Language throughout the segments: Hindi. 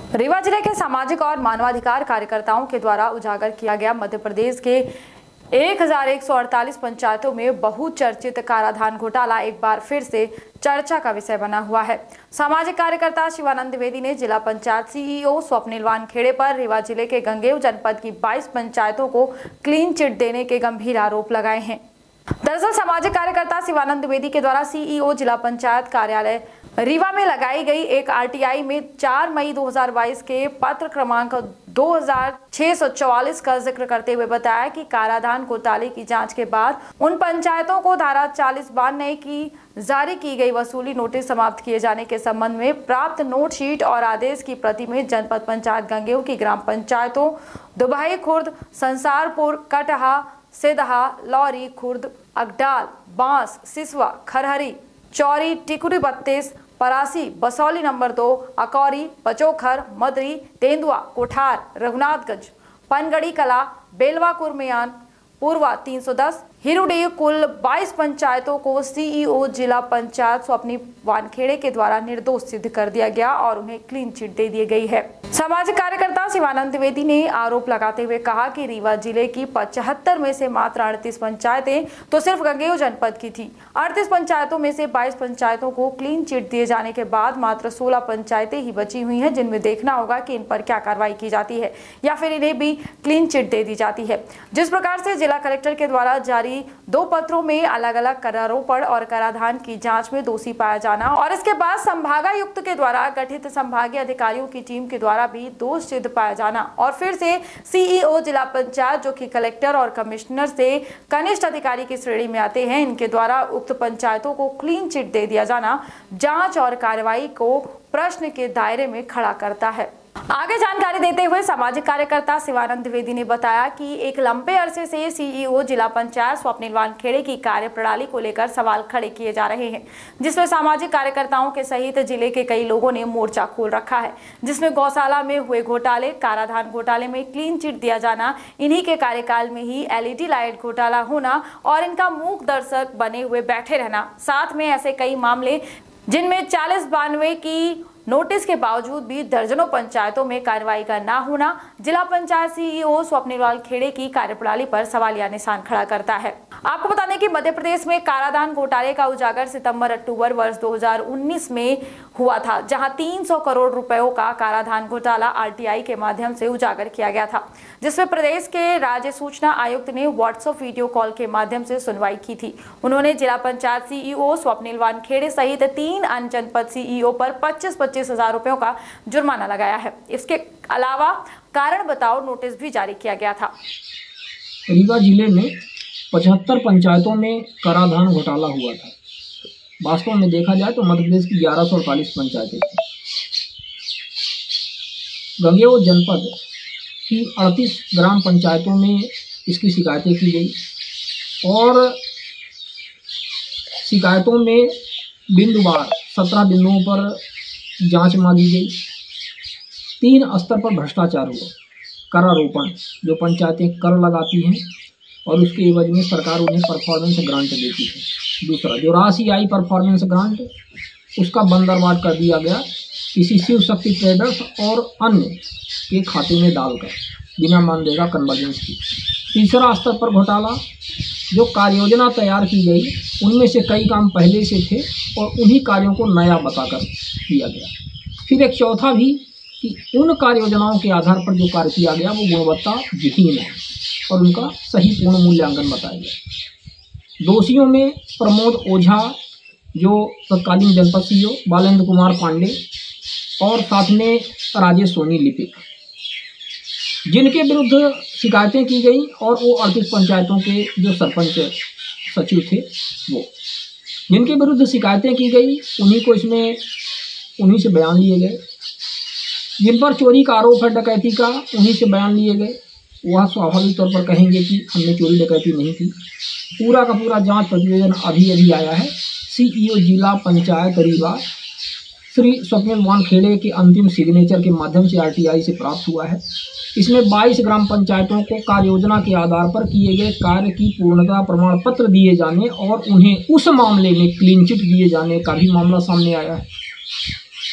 रीवा जिले के सामाजिक और मानवाधिकार कार्यकर्ताओं के द्वारा उजागर किया गया मध्य प्रदेश के 1148 पंचायतों में बहुचर्चित काराधान घोटाला एक बार फिर से चर्चा का विषय बना हुआ है। सामाजिक कार्यकर्ता शिवानंद द्विवेदी ने जिला पंचायत सीईओ स्वप्निल वानखेड़े पर रीवा जिले के गंगेव जनपद की 22 पंचायतों को क्लीन चिट देने के गंभीर आरोप लगाए हैं। दरअसल सामाजिक कार्यकर्ता शिवानंद द्विवेदी के द्वारा सीईओ जिला पंचायत कार्यालय रीवा में लगाई गई एक आरटीआई में 4 मई 2022 के पत्र क्रमांक 2644 का जिक्र करते हुए बताया कि काराधान घोटाले की जांच के बाद उन पंचायतों को धारा 40/92 की जारी की गई वसूली नोटिस समाप्त किए जाने के संबंध में प्राप्त नोट शीट और आदेश की प्रति में जनपद पंचायत गंगेव की ग्राम पंचायतों दुबई खुर्द, संसारपुर, कटहा, सिदहा, लौरी खुर्द, अगडाल, बांस, सिसवा, खरहरी, चौरी, टिकुरी 32, परासी, बसौली नंबर 2, अकौरी, पचोखर, मदरी, तेंदुआ, कोठार, रघुनाथगंज, पनगड़ी कला, बेलवा कुरमियान, पूर्वा 310, हिरुडी कुल 22 पंचायतों को सीईओ जिला पंचायत स्वप्निल वानखेड़े के द्वारा निर्दोष सिद्ध कर दिया गया और उन्हें क्लीन चिट दे दी गई है। सामाजिक कार्यकर्ता शिवानंद द्विवेदी ने आरोप लगाते हुए कहा कि रीवा जिले की 75 में से मात्र 38 पंचायतें तो सिर्फ गंगेव जनपद की थी। 38 पंचायतों में से 22 पंचायतों को क्लीन चिट दिए जाने के बाद मात्र 16 पंचायतें ही बची हुई हैं, जिनमें देखना होगा कि इन पर क्या कार्रवाई की जाती है या फिर इन्हें भी क्लीन चिट दे दी जाती है। जिस प्रकार से जिला कलेक्टर के द्वारा जारी 2 पत्रों में अलग अलग करारोपण और कराधान की जांच में दोषी पाया जाना और इसके बाद संभागायुक्त के द्वारा गठित संभागीय अधिकारियों की टीम के द्वारा भी दोष सिद्ध पाया जाना और फिर से सीईओ जिला पंचायत जो कि कलेक्टर और कमिश्नर से कनिष्ठ अधिकारी की श्रेणी में आते हैं, इनके द्वारा उक्त पंचायतों को क्लीन चिट दे दिया जाना जांच और कार्रवाई को प्रश्न के दायरे में खड़ा करता है। आगे जानकारी देते हुए सामाजिक कार्यकर्ता शिवानंद द्विवेदी ने बताया कि एक लंबे अरसे से सीईओ जिला पंचायत स्वप्निल वानखेड़े की कार्यप्रणाली को लेकर सवाल खड़े किए जा रहे हैं, जिसमें सामाजिक कार्यकर्ताओं के सहित जिले के कई लोगों ने मोर्चा खोल रखा है, जिसमें गौशाला में हुए घोटाले, काराधान घोटाले में क्लीन चिट दिया जाना, इन्हीं के कार्यकाल में ही LED लाइट घोटाला होना और इनका मूक दर्शक बने हुए बैठे रहना, साथ में ऐसे कई मामले जिनमें 40/92 की नोटिस के बावजूद भी दर्जनों पंचायतों में कार्रवाई का ना होना जिला पंचायत सीईओ स्वप्निल वानखेड़े की कार्यप्रणाली पर सवालिया निशान खड़ा करता है। आपको बता दें कि मध्य प्रदेश में काराधान घोटाले का उजागर सितंबर-अक्टूबर वर्ष 2019 में हुआ था, जहां 300 करोड़ रुपयों का काराधान घोटाला आरटीआई के माध्यम से उजागर किया गया था, जिसमें प्रदेश के राज्य सूचना आयुक्त ने व्हाट्सएप वीडियो कॉल के माध्यम से सुनवाई की थी। उन्होंने जिला पंचायत सीईओ स्वप्निल वानखेड़े सहित 3 अन्य जनपद सीईओ पर 25-25 हजार रुपयों का जुर्माना लगाया है। इसके अलावा कारण बताओ नोटिस भी जारी किया गया था। रीवा जिले में 75 पंचायतों में कराधान घोटाला हुआ था। वास्तव में देखा जाए तो मध्य प्रदेश की 1148 पंचायतें थी। गंगेव जनपद की 38 ग्राम पंचायतों में इसकी शिकायतें की गई और शिकायतों में बिंदुवार 17 बिंदुओं पर जांच मांगी गई। 3 स्तर पर भ्रष्टाचार हुआ। करारोपण, जो पंचायतें कर लगाती हैं और उसके एवज में सरकार उन्हें परफॉर्मेंस ग्रांट देती है। दूसरा, जो राशि आई परफॉर्मेंस ग्रांट, उसका बंदरवाट कर दिया गया किसी शिव शक्ति ट्रेडर्स और अन्य के खाते में डालकर बिना मानदेगा कन्वर्जेंस की। तीसरा स्तर पर घोटाला, जो कार्ययोजना तैयार की गई उनमें से कई काम पहले से थे और उन्हीं कार्यों को नया बताकर किया गया। फिर एक चौथा भी कि उन कार्य योजनाओं के आधार पर जो कार्य किया गया वो गुणवत्ता विहीन है और उनका सही पूर्ण मूल्यांकन बताया गया। दोषियों में प्रमोद ओझा जो तत्कालीन जनपद सीईओ, बालेंद्र कुमार पांडे और साथ में राजेश सोनी लिपिक, जिनके विरुद्ध शिकायतें की गई और वो 38 पंचायतों के जो सरपंच सचिव थे वो, जिनके विरुद्ध शिकायतें की गई उन्हीं से बयान लिए गए। जिन पर चोरी का आरोप है, डकैती का, उन्हीं से बयान लिए गए। वह स्वाभाविक तौर पर कहेंगे कि हमने चोरी डकैती नहीं की। पूरा का पूरा जांच प्रतिवेदन अभी आया है। सीईओ जिला पंचायत रीवा श्री स्वप्निल वानखेड़े के अंतिम सिग्नेचर के माध्यम से आरटीआई से प्राप्त हुआ है। इसमें 22 ग्राम पंचायतों को कार्य योजना के आधार पर किए गए कार्य की पूर्णता प्रमाण पत्र दिए जाने और उन्हें उस मामले में क्लीन चिट दिए जाने का भी मामला सामने आया है।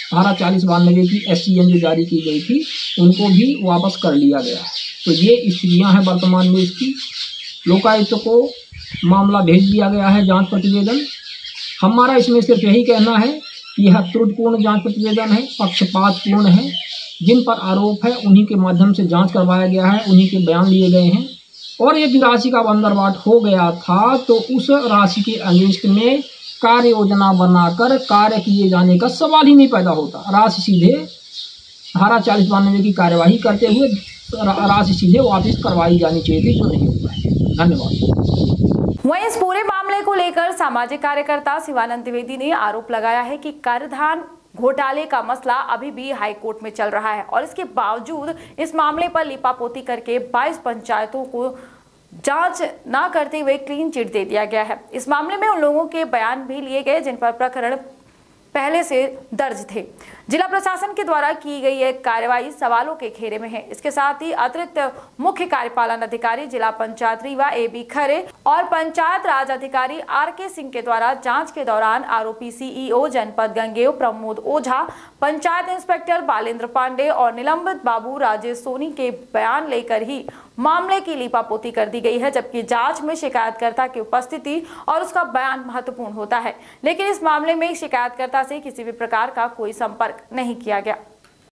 धारा 4092 की SCN जो जारी की गई थी उनको भी वापस कर लिया गया है। तो ये स्थितियाँ हैं वर्तमान में इसकी। लोकायुक्त को मामला भेज दिया गया है जांच प्रतिवेदन। हमारा इसमें सिर्फ यही कहना है कि यह त्रुटिपूर्ण जांच प्रतिवेदन है, पक्षपातपूर्ण है। जिन पर आरोप है उन्हीं के माध्यम से जांच करवाया गया है, उन्हीं के बयान लिए गए हैं। और यदि राशि का बंदरबाट हो गया था तो उस राशि के अगेंस्ट में कार्य योजना बनाकर कार्य किए जाने का सवाल ही नहीं पैदा होता। राशि सीधे धारा 4092 की कार्यवाही करते हुए राशि सीधे वापस करवाई जानी चाहिए थी, जो नहीं हुआ है। धन्यवाद। वहीं इस पूरे मामले को लेकर सामाजिक कार्यकर्ता शिवानंद द्विवेदी ने आरोप लगाया है कि कराधान घोटाले का मसला अभी भी हाई कोर्ट में चल रहा है और इसके बावजूद इस मामले पर लिपापोती करके 22 पंचायतों को जांच न करते हुए क्लीन चिट दे दिया गया है। इस मामले में उन लोगों के बयान भी लिए गए जिन पर प्रकरण पहले से दर्ज थे। जिला प्रशासन के द्वारा की गई यह कार्रवाई सवालों के घेरे में है। इसके साथ ही अतिरिक्त मुख्य कार्यपालन अधिकारी जिला पंचायत रीवा AB खरे और पंचायत राज अधिकारी RK सिंह के द्वारा जांच के दौरान आरोपी CEO जनपद गंगेव प्रमोद ओझा, पंचायत इंस्पेक्टर बालेंद्र पांडे और निलंबित बाबू राजेश सोनी के बयान लेकर ही मामले की लिपापोती कर दी गई है, जबकि जांच में शिकायतकर्ता की उपस्थिति और उसका बयान महत्वपूर्ण होता है। लेकिन इस मामले में शिकायतकर्ता से किसी भी प्रकार का कोई संपर्क नहीं किया गया।